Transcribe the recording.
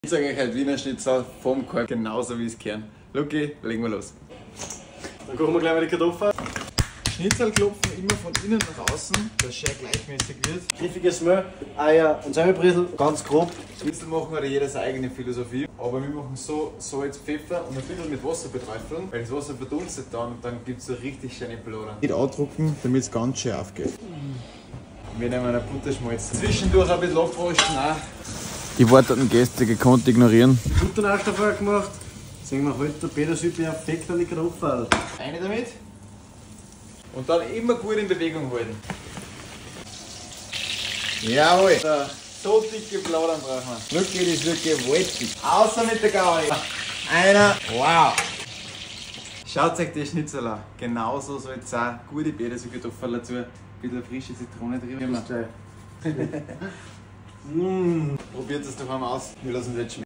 Ich sage euch halt Wiener Schnitzel vom Kalb, genauso wie es gehört. Lucky, legen wir los. Dann kochen wir gleich mal die Kartoffeln. Schnitzel klopfen immer von innen nach außen, dass es schön gleichmäßig wird. Griffiges Mehl, Eier und Semmelbrösel, ganz grob. Schnitzel machen hat jeder seine eigene Philosophie, aber wir machen so Salz, Pfeffer und ein bisschen mit Wasser beträufeln, weil das Wasser verdunstet dann und dann gibt es so richtig schöne Bluder. Nicht andrucken, damit es ganz schön aufgeht. Wir nehmen eine Butterschmalz. Zwischendurch ein bisschen abwaschen auch. Die wartenden Gäste gekonnt ignorieren. Butternachstoffe gemacht. Sehen wir heute Petersil perfekt an die Kartoffeln. Eine damit. Und dann immer gut in Bewegung halten. Jawohl. So dicke Blaudern brauchen wir. Wirklich, das wird gewaltig. Außer mit der Gaue. Einer. Wow. Schaut euch die Schnitzel an. Genauso soll es sein. Gute Petersilkartoffeln dazu. Ein bisschen frische Zitrone drin. Probiert es doch einmal aus. Wir lassen es jetzt schmecken.